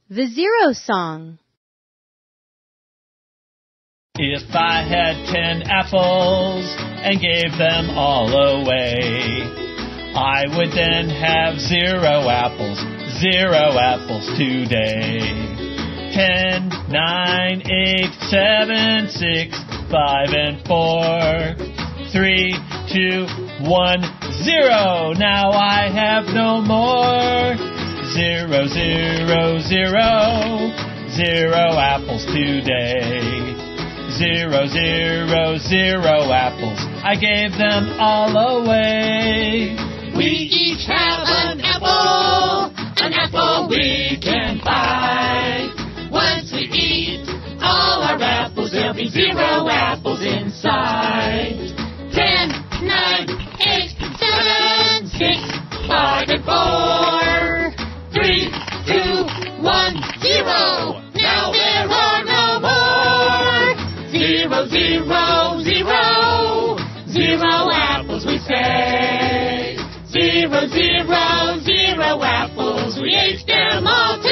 The Zero Song. If I had 10 apples and gave them all away, I would then have 0 apples today. 10, 9, 8, 7, 6, 5, and 4, 3, 2, 1, 0. Now I have no more. 0, 0, 0, 0 apples today. 0, 0, 0 apples, I gave them all away. We each have an apple we can buy. Once we eat all our apples, there'll be 0 apples inside. 10, 9, 8, 7, 6, 5, and 4, 3, 2, 1, 0. Now there are no more. 0, 0, 0, 0 apples we say. 0, 0, 0 apples, we ate them all today.